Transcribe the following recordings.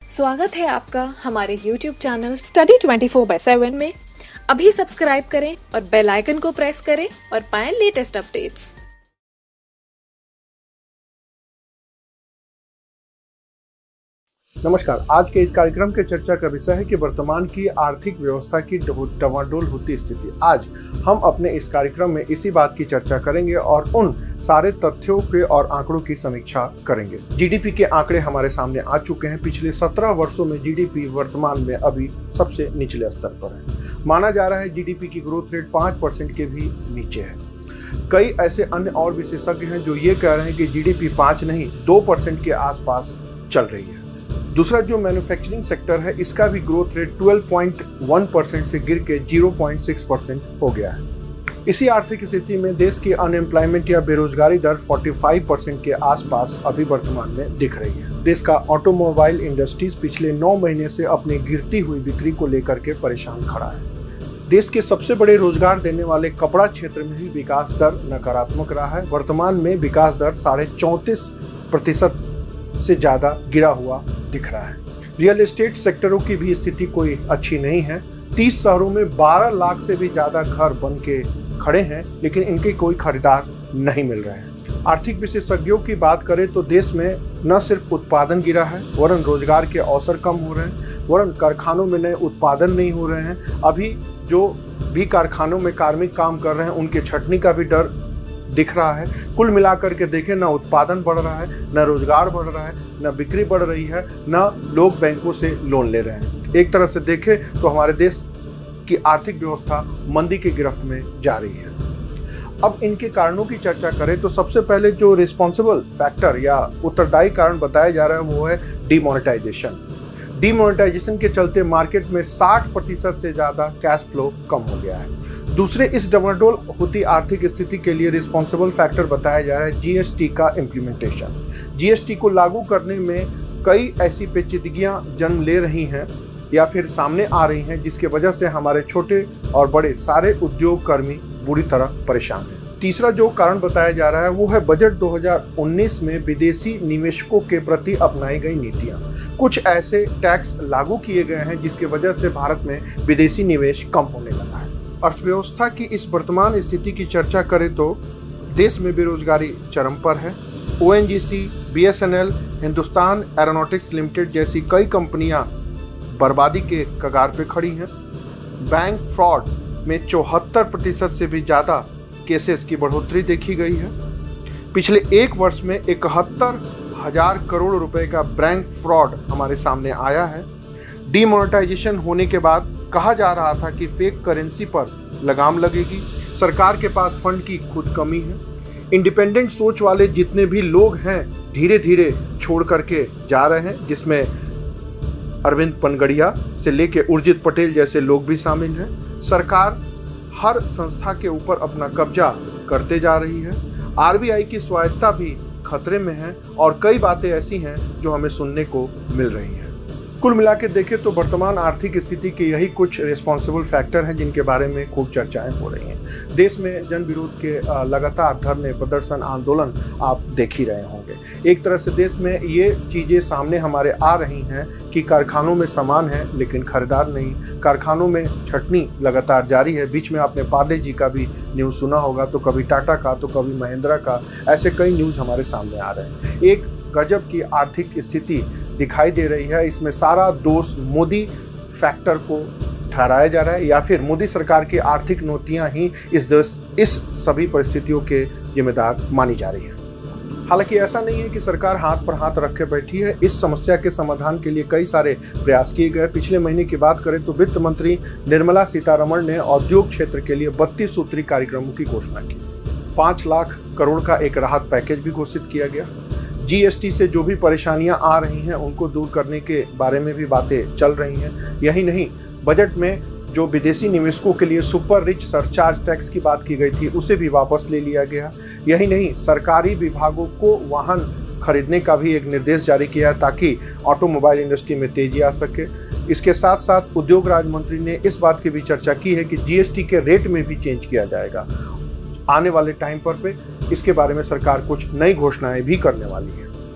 स्वागत है आपका हमारे YouTube चैनल स्टडी 24/7 में। अभी सब्सक्राइब करें और बेल आइकन को प्रेस करें और पाएं लेटेस्ट अपडेट्स। नमस्कार। आज के इस कार्यक्रम के चर्चा का विषय है कि वर्तमान की आर्थिक व्यवस्था की डवाडोल होती स्थिति। आज हम अपने इस कार्यक्रम में इसी बात की चर्चा करेंगे और उन सारे तथ्यों के और आंकड़ों की समीक्षा करेंगे। जीडीपी के आंकड़े हमारे सामने आ चुके हैं। पिछले 17 वर्षों में जीडीपी वर्तमान में अभी सबसे निचले स्तर पर है। माना जा रहा है जीडीपी की ग्रोथ रेट 5% के भी नीचे है। कई ऐसे अन्य और विशेषज्ञ हैं जो ये कह रहे हैं कि जीडीपी 5 नहीं 2% के आसपास चल रही है। दूसरा जो मैन्युफैक्चरिंग सेक्टर है, इसका भी ग्रोथ रेट 12.1% से गिर के 0.6% हो गया है। इसी आर्थिक स्थिति में देश की अनएम्प्लॉयमेंट या बेरोजगारी दर 45% के आसपास अभी वर्तमान में दिख रही है। देश का ऑटोमोबाइल इंडस्ट्रीज पिछले 9 महीने से अपनी गिरती हुई बिक्री को लेकर के परेशान खड़ा है। देश के सबसे बड़े रोजगार देने वाले कपड़ा क्षेत्र में भी विकास दर नकारात्मक रहा है। वर्तमान में विकास दर 34% से ज्यादा गिरा हुआ दिख रहा है। रियल एस्टेट सेक्टरों की भी स्थिति कोई अच्छी नहीं है। 30 शहरों में 12 लाख से भी ज्यादा घर बन के खड़े हैं, लेकिन इनके कोई खरीदार नहीं मिल रहे हैं। आर्थिक विशेषज्ञों की बात करें तो देश में न सिर्फ उत्पादन गिरा है, वरन रोजगार के अवसर कम हो रहे हैं, वरन कारखानों में नए उत्पादन नहीं हो रहे हैं। अभी जो भी कारखानों में कार्मिक काम कर रहे हैं, उनके छंटनी का भी डर दिख रहा है। कुल मिलाकर के देखें, न उत्पादन बढ़ रहा है, न रोजगार बढ़ रहा है, न बिक्री बढ़ रही है, न लोग बैंकों से लोन ले रहे हैं। एक तरह से देखें तो हमारे देश की आर्थिक व्यवस्था मंदी की गिरफ्त में जा रही है। अब इनके कारणों की चर्चा करें तो सबसे पहले जो रिस्पॉन्सिबल फैक्टर या उत्तरदायी कारण बताया जा रहा है वो है डिमोनेटाइजेशन। डिमोनेटाइजेशन के चलते मार्केट में 60% से ज्यादा कैश फ्लो कम हो गया है। दूसरे इस डवाडोल होती आर्थिक स्थिति के लिए रिस्पॉन्सिबल फैक्टर बताया जा रहा है जीएसटी का इम्प्लीमेंटेशन। जीएसटी को लागू करने में कई ऐसी पेचीदगियां जन्म ले रही हैं या फिर सामने आ रही हैं, जिसके वजह से हमारे छोटे और बड़े सारे उद्योग कर्मी बुरी तरह परेशान हैं। तीसरा जो कारण बताया जा रहा है वो है बजट 2019 में विदेशी निवेशकों के प्रति अपनाई गई नीतियां। कुछ ऐसे टैक्स लागू किए गए हैं जिसकी वजह से भारत में विदेशी निवेश कम होने लगा है। अर्थव्यवस्था की इस वर्तमान स्थिति की चर्चा करें तो देश में बेरोजगारी चरम पर है। ONGC, BSNL, Hindustan Aeronautics Limited जैसी कई कंपनियां बर्बादी के कगार पे खड़ी हैं। बैंक फ्रॉड में 74% से भी ज़्यादा केसेस की बढ़ोतरी देखी गई है। पिछले एक वर्ष में 71,000 करोड़ रुपए का बैंक फ्रॉड हमारे सामने आया है। डिमोनेटाइजेशन होने के बाद कहा जा रहा था कि फेक करेंसी पर लगाम लगेगी। सरकार के पास फंड की खुद कमी है। इंडिपेंडेंट सोच वाले जितने भी लोग हैं धीरे धीरे छोड़ करके जा रहे हैं, जिसमें अरविंद पनगड़िया से लेके उर्जित पटेल जैसे लोग भी शामिल हैं। सरकार हर संस्था के ऊपर अपना कब्जा करते जा रही है। आरबीआई की स्वायत्तता भी खतरे में है और कई बातें ऐसी हैं जो हमें सुनने को मिल रही हैं। कुल मिला के देखें तो वर्तमान आर्थिक स्थिति के यही कुछ रिस्पॉन्सिबल फैक्टर हैं जिनके बारे में खूब चर्चाएं हो रही हैं। देश में जन विरोध के लगातार धरने, प्रदर्शन, आंदोलन आप देख ही रहे होंगे। एक तरह से देश में ये चीज़ें सामने हमारे आ रही हैं कि कारखानों में सामान है लेकिन खरीदार नहीं। कारखानों में छटनी लगातार जारी है। बीच में आपने पार्ले जी का भी न्यूज़ सुना होगा, तो कभी टाटा का तो कभी महिंद्रा का, ऐसे कई न्यूज़ हमारे सामने आ रहे हैं। एक गजब की आर्थिक स्थिति दिखाई दे रही है। इसमें सारा दोष मोदी फैक्टर को ठहराया जा रहा है या फिर मोदी सरकार की आर्थिक नीतियां ही इस सभी परिस्थितियों के जिम्मेदार मानी जा रही है। हालांकि ऐसा नहीं है कि सरकार हाथ पर हाथ रखे बैठी है। इस समस्या के समाधान के लिए कई सारे प्रयास किए गए। पिछले महीने की बात करें तो वित्त मंत्री निर्मला सीतारमण ने औद्योगिक क्षेत्र के लिए 32 सूत्री कार्यक्रमों की घोषणा की। 5 लाख करोड़ का एक राहत पैकेज भी घोषित किया गया। जीएसटी से जो भी परेशानियां आ रही हैं उनको दूर करने के बारे में भी बातें चल रही हैं। यही नहीं, बजट में जो विदेशी निवेशकों के लिए सुपर रिच सरचार्ज टैक्स की बात की गई थी उसे भी वापस ले लिया गया। यही नहीं, सरकारी विभागों को वाहन खरीदने का भी एक निर्देश जारी किया ताकि ऑटोमोबाइल इंडस्ट्री में तेजी आ सके। इसके साथ साथ उद्योग राज्य मंत्री ने इस बात की भी चर्चा की है कि जीएसटी के रेट में भी चेंज किया जाएगा आने वाले टाइम पर पे। इसके बारे में सरकार कुछ नई घोषणाएं भी करने वाली है।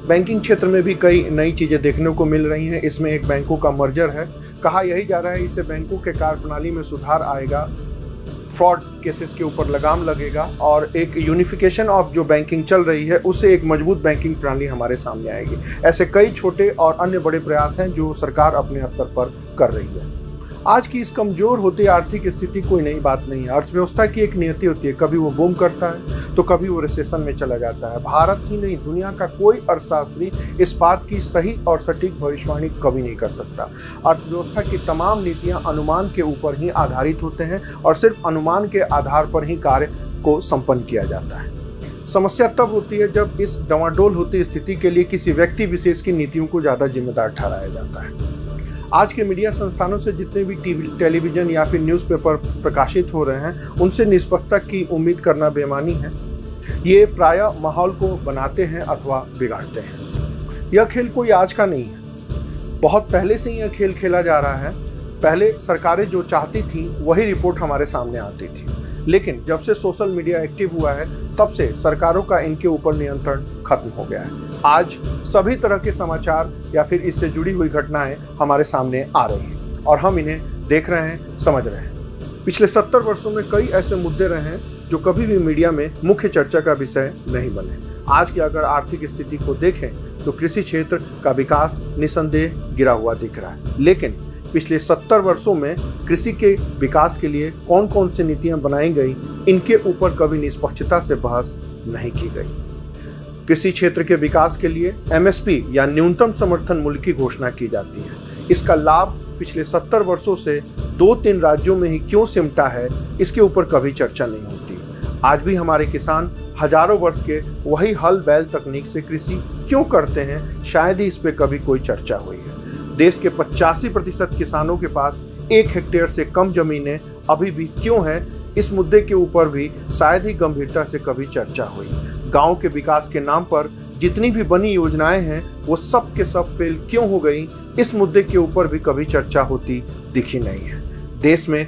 बैंकिंग क्षेत्र में भी कई नई चीजें देखने को मिल रही हैं। इसमें एक बैंकों का मर्जर है। कहा यही जा रहा है इससे बैंकों के कार्यप्रणाली में सुधार आएगा, फ्रॉड केसेस के ऊपर लगाम लगेगा और एक यूनिफिकेशन ऑफ जो बैंकिंग चल रही है उससे एक मजबूत बैंकिंग प्रणाली हमारे सामने आएगी। ऐसे कई छोटे और अन्य बड़े प्रयास हैं जो सरकार अपने स्तर पर कर रही है। आज की इस कमजोर होती आर्थिक स्थिति कोई नई बात नहीं है। अर्थव्यवस्था की एक नियति होती है, कभी वो बूम करता है तो कभी वो रिसेशन में चला जाता है। भारत ही नहीं, दुनिया का कोई अर्थशास्त्री इस बात की सही और सटीक भविष्यवाणी कभी नहीं कर सकता। अर्थव्यवस्था की तमाम नीतियां अनुमान के ऊपर ही आधारित होते हैं और सिर्फ अनुमान के आधार पर ही कार्य को संपन्न किया जाता है। समस्या तब होती है जब इस डवाडोल होती स्थिति के लिए किसी व्यक्ति विशेष की नीतियों को ज्यादा जिम्मेदार ठहराया जाता है। आज के मीडिया संस्थानों से जितने भी टेलीविजन या फिर न्यूज़पेपर प्रकाशित हो रहे हैं उनसे निष्पक्षता की उम्मीद करना बेईमानी है। ये प्रायः माहौल को बनाते हैं अथवा बिगाड़ते हैं। यह खेल कोई आज का नहीं है, बहुत पहले से यह खेल खेला जा रहा है। पहले सरकारें जो चाहती थी वही रिपोर्ट हमारे सामने आती थी, लेकिन जब से सोशल मीडिया एक्टिव हुआ है तब से सरकारों का इनके ऊपर नियंत्रण खत्म हो गया है। आज सभी तरह के समाचार या फिर इससे जुड़ी हुई घटनाएं हमारे सामने आ रही हैं और हम इन्हें देख रहे हैं, समझ रहे हैं। पिछले 70 वर्षों में कई ऐसे मुद्दे रहे हैं जो कभी भी मीडिया में मुख्य चर्चा का विषय नहीं बने। आज की अगर आर्थिक स्थिति को देखें तो कृषि क्षेत्र का विकास निसंदेह गिरा हुआ दिख रहा है, लेकिन पिछले 70 वर्षों में कृषि के विकास के लिए कौन कौन सी नीतियां बनाई गई, इनके ऊपर कभी निष्पक्षता से बहस नहीं की गई। कृषि क्षेत्र के विकास के लिए MSP या न्यूनतम समर्थन मूल्य की घोषणा की जाती है। इसका लाभ पिछले 70 वर्षों से 2-3 राज्यों में ही क्यों सिमटा है, इसके ऊपर कभी चर्चा नहीं होती। आज भी हमारे किसान हजारों वर्ष के वही हल बैल तकनीक से कृषि क्यों करते हैं, शायद ही इस पे कभी कोई चर्चा हुई है। देश के 85% किसानों के पास 1 हेक्टेयर से कम जमीनें अभी भी क्यों हैं, इस मुद्दे के ऊपर भी शायद ही गंभीरता से कभी चर्चा हुई। गांव के विकास के नाम पर जितनी भी बनी योजनाएं हैं वो सब के सब फेल क्यों हो गई, इस मुद्दे के ऊपर भी कभी चर्चा होती दिखी नहीं है। देश में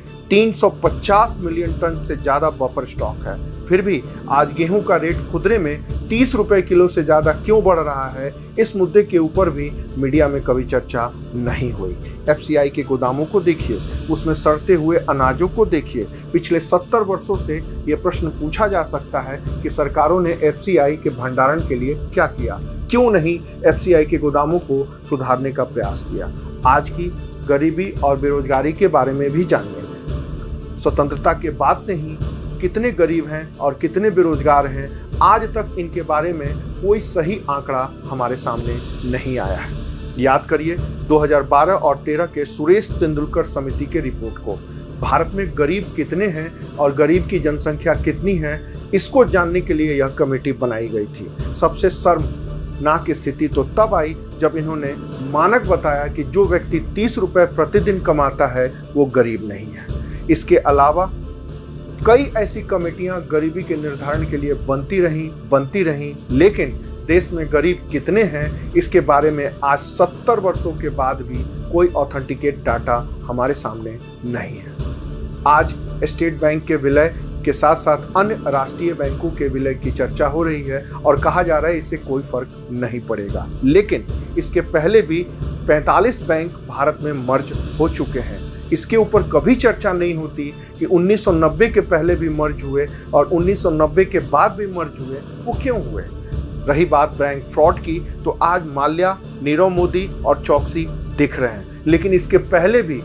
350 मिलियन टन से ज्यादा बफर स्टॉक है, फिर भी आज गेहूं का रेट खुदरे में 30 रुपए किलो से ज्यादा क्यों बढ़ रहा है, इस मुद्दे के ऊपर भी मीडिया में कभी चर्चा नहीं हुई। FCI के गोदामों को देखिए, उसमें सड़ते हुए अनाजों को देखिए। पिछले 70 वर्षों से ये प्रश्न पूछा जा सकता है कि सरकारों ने FCI के भंडारण के लिए क्या किया, क्यों नहीं FCI के गोदामों को सुधारने का प्रयास किया। आज की गरीबी और बेरोजगारी के बारे में भी जानिए। स्वतंत्रता के बाद से ही कितने गरीब हैं और कितने बेरोजगार हैं, आज तक इनके बारे में कोई सही आंकड़ा हमारे सामने नहीं आया है। याद करिए 2012 और 13 के सुरेश तेंदुलकर समिति के रिपोर्ट को। भारत में गरीब कितने हैं और गरीब की जनसंख्या कितनी है, इसको जानने के लिए यह कमेटी बनाई गई थी। सबसे शर्मनाक स्थिति तो तब आई जब इन्होंने मानक बताया कि जो व्यक्ति 30 रुपए प्रतिदिन कमाता है वो गरीब नहीं है। इसके अलावा कई ऐसी कमेटियां गरीबी के निर्धारण के लिए बनती रहीं, लेकिन देश में गरीब कितने हैं इसके बारे में आज 70 वर्षों के बाद भी कोई ऑथेंटिकेट डाटा हमारे सामने नहीं है। आज स्टेट बैंक के विलय के साथ साथ अन्य राष्ट्रीय बैंकों के विलय की चर्चा हो रही है और कहा जा रहा है इससे कोई फर्क नहीं पड़ेगा, लेकिन इसके पहले भी 45 बैंक भारत में मर्ज हो चुके हैं। इसके ऊपर कभी चर्चा नहीं होती कि 1990 के पहले भी मर्ज हुए और 1990 के बाद भी मर्ज हुए, वो क्यों हुए। रही बात बैंक फ्रॉड की, तो आज माल्या, नीरव मोदी और चौकसी दिख रहे हैं, लेकिन इसके पहले भी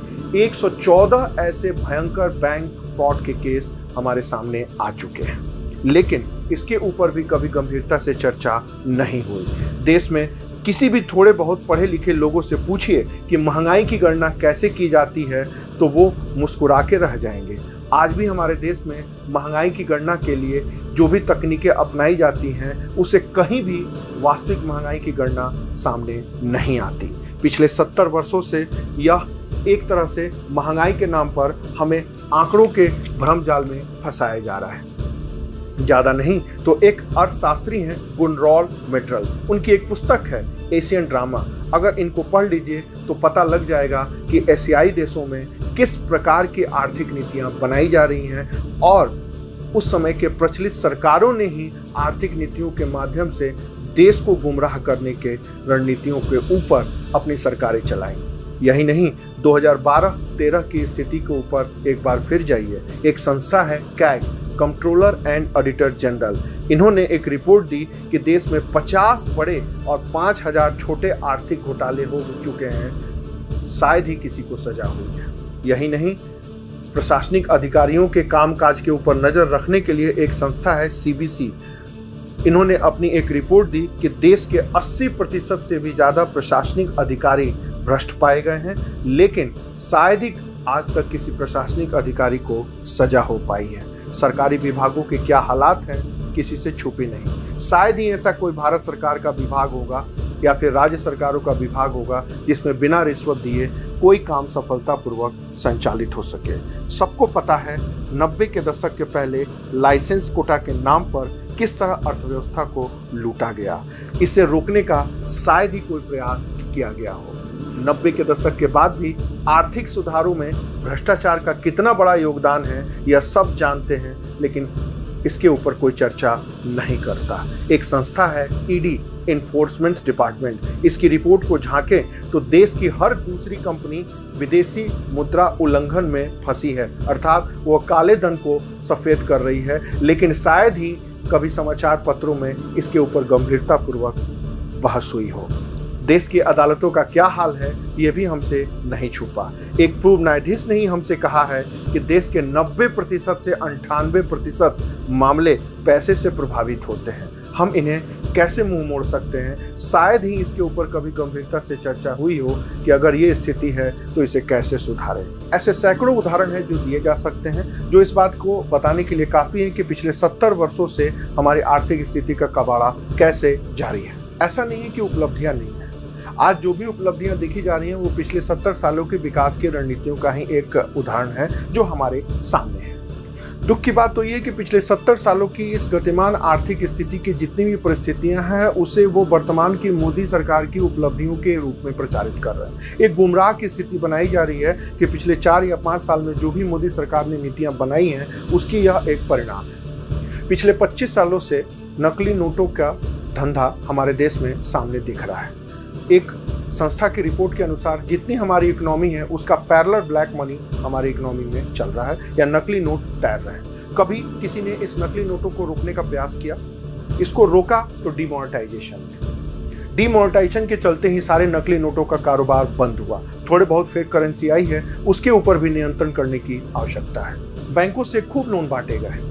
114 ऐसे भयंकर बैंक फ्रॉड के केस हमारे सामने आ चुके हैं, लेकिन इसके ऊपर भी कभी गंभीरता से चर्चा नहीं हुई। देश में किसी भी थोड़े बहुत पढ़े लिखे लोगों से पूछिए कि महंगाई की गणना कैसे की जाती है तो वो मुस्कुरा के रह जाएंगे। आज भी हमारे देश में महंगाई की गणना के लिए जो भी तकनीकें अपनाई जाती हैं उसे कहीं भी वास्तविक महंगाई की गणना सामने नहीं आती। पिछले 70 वर्षों से यह एक तरह से महंगाई के नाम पर हमें आंकड़ों के भ्रमजाल में फंसाया जा रहा है। ज्यादा नहीं तो एक अर्थशास्त्री हैं गुनरॉल मेट्रल, उनकी एक पुस्तक है एशियन ड्रामा। अगर इनको पढ़ लीजिए तो पता लग जाएगा कि एशियाई देशों में किस प्रकार की आर्थिक नीतियां बनाई जा रही हैं और उस समय के प्रचलित सरकारों ने ही आर्थिक नीतियों के माध्यम से देश को गुमराह करने के रणनीतियों के ऊपर अपनी सरकारें चलाएं। यही नहीं, 2012-13 की स्थिति के ऊपर एक बार फिर जाइए। एक संस्था है CAG, Controller and Auditor General. इन्होंने एक रिपोर्ट दी कि देश में 50 बड़े और 5000 छोटे आर्थिक घोटाले हो चुके हैं, शायद ही किसी को सजा हुई है। यही नहीं, प्रशासनिक अधिकारियों के कामकाज के ऊपर नजर रखने के लिए एक संस्था है सीबीसी। इन्होंने अपनी एक रिपोर्ट दी कि देश के 80% से भी ज्यादा प्रशासनिक अधिकारी भ्रष्ट पाए गए हैं, लेकिन शायद ही आज तक किसी प्रशासनिक अधिकारी को सजा हो पाई है। सरकारी विभागों के क्या हालात हैं किसी से छुपी नहीं। शायद ही ऐसा कोई भारत सरकार का विभाग होगा या फिर राज्य सरकारों का विभाग होगा जिसमें बिना रिश्वत दिए कोई काम सफलतापूर्वक संचालित हो सके। सबको पता है 90 के दशक के पहले लाइसेंस कोटा के नाम पर किस तरह अर्थव्यवस्था को लूटा गया। इसे रोकने का शायद ही कोई प्रयास किया गया हो। 90 के दशक के बाद भी आर्थिक सुधारों में भ्रष्टाचार का कितना बड़ा योगदान है यह सब जानते हैं, लेकिन इसके ऊपर कोई चर्चा नहीं करता। एक संस्था है ईडी, इन्फोर्समेंट डिपार्टमेंट। इसकी रिपोर्ट को झांकें तो देश की हर दूसरी कंपनी विदेशी मुद्रा उल्लंघन में फंसी है, अर्थात वो काले धन को सफेद कर रही है, लेकिन शायद ही कभी समाचार पत्रों में इसके ऊपर गंभीरतापूर्वक बहस हुई हो। देश की अदालतों का क्या हाल है ये भी हमसे नहीं छुपा। एक पूर्व न्यायाधीश ने ही हमसे कहा है कि देश के 90% से 98% मामले पैसे से प्रभावित होते हैं। हम इन्हें कैसे मुंह मोड़ सकते हैं? शायद ही इसके ऊपर कभी गंभीरता से चर्चा हुई हो कि अगर ये स्थिति है तो इसे कैसे सुधारें। ऐसे सैकड़ों उदाहरण हैं जो दिए जा सकते हैं, जो इस बात को बताने के लिए काफी है कि पिछले 70 वर्षों से हमारी आर्थिक स्थिति का कबाड़ा कैसे जारी है। ऐसा नहीं है कि उपलब्धियां नहीं है। आज जो भी उपलब्धियां देखी जा रही हैं वो पिछले 70 सालों के विकास की रणनीतियों का ही एक उदाहरण है जो हमारे सामने है। दुख की बात तो ये है कि पिछले 70 सालों की इस गतिमान आर्थिक स्थिति की जितनी भी परिस्थितियां हैं उसे वो वर्तमान की मोदी सरकार की उपलब्धियों के रूप में प्रचारित कर रहे हैं। एक गुमराह की स्थिति बनाई जा रही है कि पिछले 4 या 5 साल में जो भी मोदी सरकार ने नीतियां बनाई हैं उसकी यह एक परिणाम है। पिछले 25 सालों से नकली नोटों का धंधा हमारे देश में सामने दिख रहा है। एक संस्था की रिपोर्ट के अनुसार जितनी हमारी इकोनॉमी है उसका पैरेलल ब्लैक मनी हमारी इकोनॉमी में चल रहा है या नकली नोट तैर रहे हैं। कभी किसी ने इस नकली नोटों को रोकने का प्रयास किया? इसको रोका तो डिमोनेटाइजेशन के चलते ही सारे नकली नोटों का कारोबार बंद हुआ। थोड़े बहुत फेक करेंसी आई है, उसके ऊपर भी नियंत्रण करने की आवश्यकता है। बैंकों से खूब लोन बांटे गए।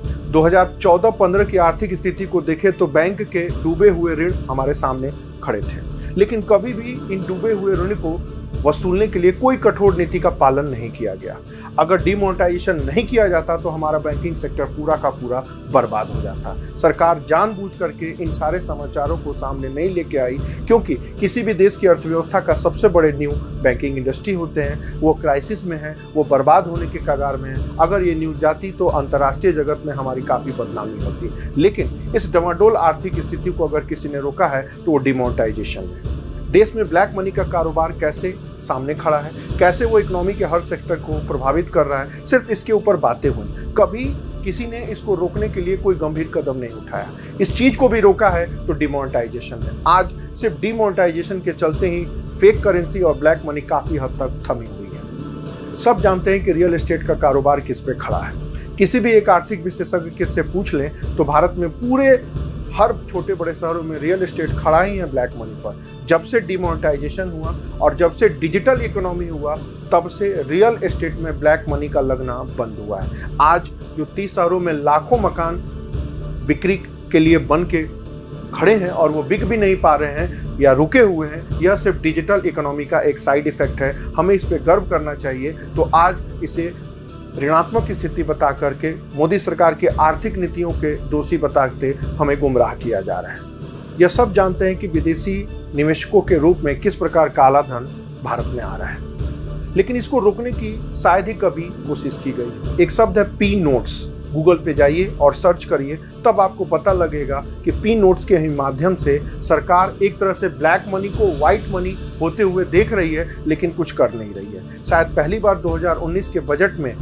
2014-15 की आर्थिक स्थिति को देखें तो बैंक के डूबे हुए ऋण हमारे सामने खड़े थे, लेकिन कभी भी इन डूबे हुए ऋण को वसूलने के लिए कोई कठोर नीति का पालन नहीं किया गया। अगर डिमोनेटाइजेशन नहीं किया जाता तो हमारा बैंकिंग सेक्टर पूरा का पूरा बर्बाद हो जाता। सरकार जानबूझ करके इन सारे समाचारों को सामने नहीं लेके आई, क्योंकि किसी भी देश की अर्थव्यवस्था का सबसे बड़े न्यू बैंकिंग इंडस्ट्री होते हैं। वो क्राइसिस में है, वो बर्बाद होने के कगार में है। अगर ये न्यूज जाती तो अंतर्राष्ट्रीय जगत में हमारी काफी बदनामी होती, लेकिन इस डमाडोल आर्थिक स्थिति को अगर किसी ने रोका है तो वो डिमोनेटाइजेशन है। देश में ब्लैक मनी का कारोबार कैसे सामने खड़ा है, कैसे वो इकोनॉमी के हर सेक्टर को प्रभावित कर रहा है, सिर्फ इसके ऊपर बातें हुई। कभी किसी ने इसको रोकने के लिए कोई गंभीर कदम नहीं उठाया। इस चीज को भी रोका है तो डिमोनेटाइजेशन है। आज सिर्फ डिमोनेटाइजेशन के चलते ही फेक करेंसी और ब्लैक मनी काफी हद तक थमी हुई है। सब जानते हैं कि रियल एस्टेट का कारोबार किस पे खड़ा है। किसी भी एक आर्थिक विशेषज्ञ से पूछ लें तो भारत में पूरे हर छोटे बड़े शहरों में रियल एस्टेट खड़ा ही है ब्लैक मनी पर। जब से डिमोनेटाइजेशन हुआ और जब से डिजिटल इकोनॉमी हुआ तब से रियल एस्टेट में ब्लैक मनी का लगना बंद हुआ है। आज जो 30 शहरों में लाखों मकान बिक्री के लिए बन के खड़े हैं और वो बिक भी नहीं पा रहे हैं या रुके हुए हैं, यह सिर्फ डिजिटल इकोनॉमी का एक साइड इफेक्ट है। हमें इस पे गर्व करना चाहिए। तो आज इसे ऋणात्मक स्थिति बता करके मोदी सरकार की आर्थिक नीतियों के दोषी बताते हमें गुमराह किया जा रहा है। यह सब जानते हैं कि विदेशी निवेशकों के रूप में किस प्रकार काला धन भारत में आ रहा है, लेकिन इसको रोकने की शायद ही कभी कोशिश की गई। एक शब्द है पी नोट्स। गूगल पे जाइए और सर्च करिए, तब आपको पता लगेगा कि पी नोट्स के माध्यम से सरकार एक तरह से ब्लैक मनी को व्हाइट मनी होते हुए देख रही है, लेकिन कुछ कर नहीं रही है। शायद पहली बार 2019 के बजट में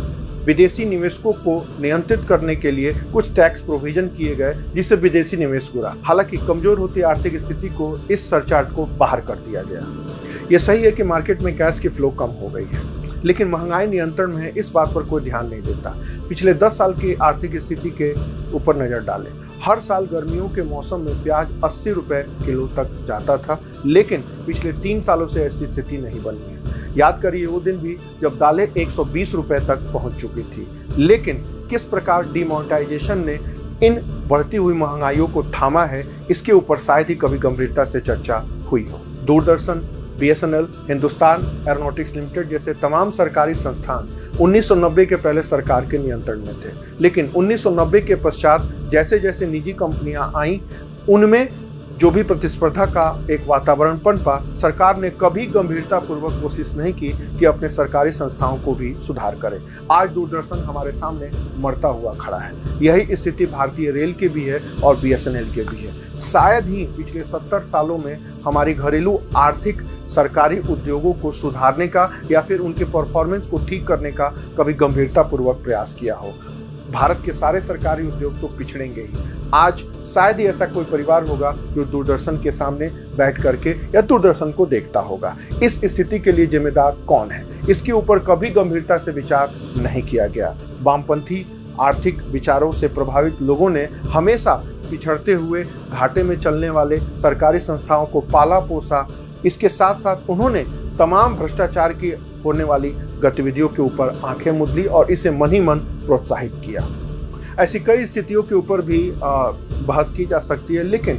विदेशी निवेशकों को नियंत्रित करने के लिए कुछ टैक्स प्रोविजन किए गए जिससे विदेशी निवेश गिरा। हालांकि कमजोर होती आर्थिक स्थिति को इस सरचार्ज को बाहर कर दिया गया। यह सही है कि मार्केट में कैश की फ्लो कम हो गई है, लेकिन महंगाई नियंत्रण में है, इस बात पर कोई ध्यान नहीं देता। पिछले 10 साल की आर्थिक स्थिति के ऊपर नजर डालें। हर साल गर्मियों के मौसम में प्याज 80 रुपए किलो तक जाता था, लेकिन पिछले 3 सालों से ऐसी स्थिति नहीं बनी है। याद करिए वो दिन भी जब दालें 120 रुपए तक पहुंच चुकी थी। लेकिन किस प्रकार डिमोनेटाइजेशन ने इन बढ़ती हुई महंगाइयों को थामा है, इसके ऊपर शायद ही कभी गंभीरता से चर्चा हुई हो। Doordarshan, BSNL, Hindustan Aeronautics Limited जैसे तमाम सरकारी संस्थान 1990 के पहले सरकार के नियंत्रण में थे, लेकिन 1990 के पश्चात जैसे जैसे निजी कंपनियां आईं, उनमें जो भी प्रतिस्पर्धा का एक वातावरण पनपा, सरकार ने कभी गंभीरतापूर्वक कोशिश नहीं की कि अपने सरकारी संस्थाओं को भी सुधार करे। आज दूरदर्शन हमारे सामने मरता हुआ खड़ा है। यही स्थिति भारतीय रेल की भी है और BSNL के भी है। शायद ही पिछले 70 सालों में हमारी घरेलू आर्थिक सरकारी उद्योगों को सुधारने का या फिर उनके परफॉर्मेंस को ठीक करने का कभी गंभीरतापूर्वक प्रयास किया हो। भारत के सारे सरकारी उद्योग तो पिछड़ेंगे ही। आज शायद ही ऐसा कोई परिवार होगा जो दूरदर्शन के सामने बैठ करके या दूरदर्शन को देखता होगा। इस स्थिति के लिए जिम्मेदार कौन है, इसके ऊपर कभी गंभीरता से विचार नहीं किया गया। वामपंथी आर्थिक विचारों से प्रभावित लोगों ने हमेशा पिछड़ते हुए घाटे में चलने वाले सरकारी संस्थाओं को पाला पोसा। इसके साथ साथ उन्होंने तमाम भ्रष्टाचार की होने वाली गतिविधियों के ऊपर आंखें मूंद ली और इसे मन ही मन प्रोत्साहित किया। ऐसी कई स्थितियों के ऊपर भी बहस की जा सकती है, लेकिन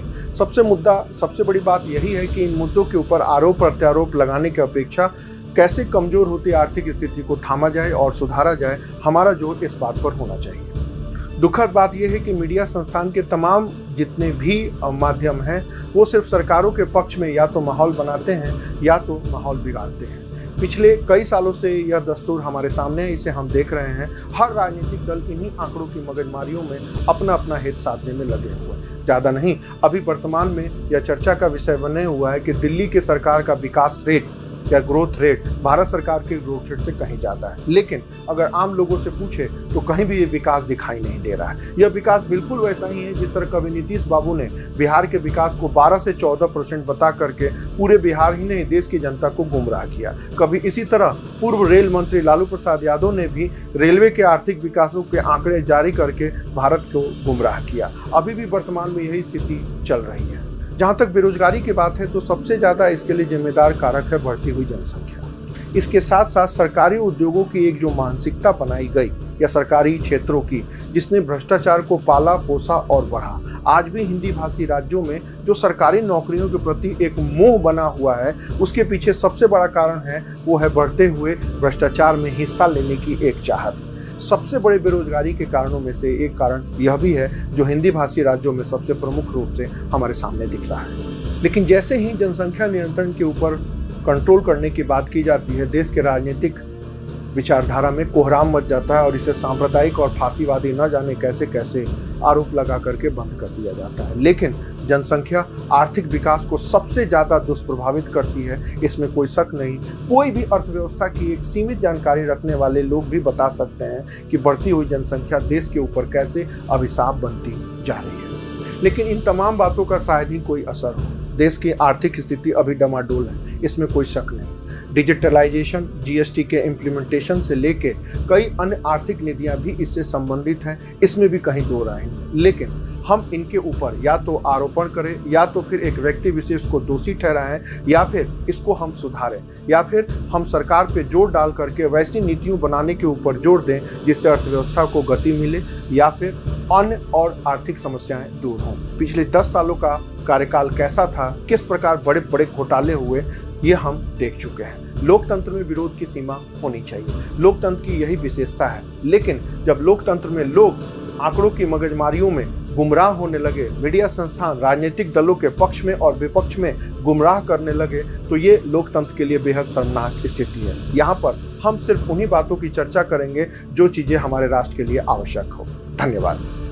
सबसे बड़ी बात यही है कि इन मुद्दों के ऊपर आरोप प्रत्यारोप लगाने की अपेक्षा कैसे कमजोर होती आर्थिक स्थिति को थामा जाए और सुधारा जाए, हमारा जोर इस बात पर होना चाहिए। दुखद बात यह है कि मीडिया संस्थान के तमाम जितने भी माध्यम हैं, वो सिर्फ सरकारों के पक्ष में या तो माहौल बनाते हैं या तो माहौल बिगाड़ते हैं। पिछले कई सालों से यह दस्तूर हमारे सामने है, इसे हम देख रहे हैं। हर राजनीतिक दल इन्हीं आंकड़ों की मगजमारियों में अपना अपना हित साधने में लगे हुए हैं। ज़्यादा नहीं, अभी वर्तमान में यह चर्चा का विषय बने हुआ है कि दिल्ली के सरकार का विकास रेट या ग्रोथ रेट भारत सरकार के ग्रोथ रेट से कहीं ज़्यादा है, लेकिन अगर आम लोगों से पूछे तो कहीं भी ये विकास दिखाई नहीं दे रहा है। यह विकास बिल्कुल वैसा ही है जिस तरह कभी नीतीश बाबू ने बिहार के विकास को 12 से 14% बता करके पूरे बिहार ही नहीं देश की जनता को गुमराह किया। कभी इसी तरह पूर्व रेल मंत्री लालू प्रसाद यादव ने भी रेलवे के आर्थिक विकासों के आंकड़े जारी करके भारत को गुमराह किया। अभी भी वर्तमान में यही स्थिति चल रही है। जहाँ तक बेरोजगारी की बात है तो सबसे ज़्यादा इसके लिए जिम्मेदार कारक है बढ़ती हुई जनसंख्या। इसके साथ साथ सरकारी उद्योगों की एक जो मानसिकता बनाई गई या सरकारी क्षेत्रों की, जिसने भ्रष्टाचार को पाला पोसा और बढ़ा। आज भी हिंदी भाषी राज्यों में जो सरकारी नौकरियों के प्रति एक मोह बना हुआ है, उसके पीछे सबसे बड़ा कारण है वो है बढ़ते हुए भ्रष्टाचार में हिस्सा लेने की एक चाहत। सबसे बड़े बेरोजगारी के कारणों में से एक कारण यह भी है जो हिंदी भाषी राज्यों में सबसे प्रमुख रूप से हमारे सामने दिख रहा है। लेकिन जैसे ही जनसंख्या नियंत्रण के ऊपर कंट्रोल करने की बात की जाती है, देश के राजनीतिक विचारधारा में कोहराम मच जाता है और इसे सांप्रदायिक और फांसीवादी न जाने कैसे कैसे आरोप लगा करके बंद कर दिया जाता है। लेकिन जनसंख्या आर्थिक विकास को सबसे ज़्यादा दुष्प्रभावित करती है, इसमें कोई शक नहीं। कोई भी अर्थव्यवस्था की एक सीमित जानकारी रखने वाले लोग भी बता सकते हैं कि बढ़ती हुई जनसंख्या देश के ऊपर कैसे अभिशाप बनती जा रही है। लेकिन इन तमाम बातों का शायद ही कोई असर हो। देश की आर्थिक स्थिति अभी डमाडोल है, इसमें कोई शक नहीं। डिजिटलाइजेशन, GST के इम्प्लीमेंटेशन से लेके कई अन्य आर्थिक नीतियां भी इससे संबंधित हैं, इसमें भी कहीं दो राय नहीं। लेकिन हम इनके ऊपर या तो आरोपण करें या तो फिर एक व्यक्ति विशेष को दोषी ठहराएं या फिर इसको हम सुधारें या फिर हम सरकार पे जोर डाल करके वैसी नीतियों बनाने के ऊपर जोर दें जिससे अर्थव्यवस्था को गति मिले या फिर अन्य और आर्थिक समस्याएं दूर हों। पिछले 10 सालों का कार्यकाल कैसा था, किस प्रकार बड़े बड़े घोटाले हुए, ये हम देख चुके हैं। लोकतंत्र में विरोध की सीमा होनी चाहिए, लोकतंत्र की यही विशेषता है। लेकिन जब लोकतंत्र में लोग आंकड़ों की मगजमारियों में गुमराह होने लगे, मीडिया संस्थान राजनीतिक दलों के पक्ष में और विपक्ष में गुमराह करने लगे, तो ये लोकतंत्र के लिए बेहद शर्मनाक स्थिति है। यहाँ पर हम सिर्फ उन्हीं बातों की चर्चा करेंगे जो चीजें हमारे राष्ट्र के लिए आवश्यक हो। धन्यवाद।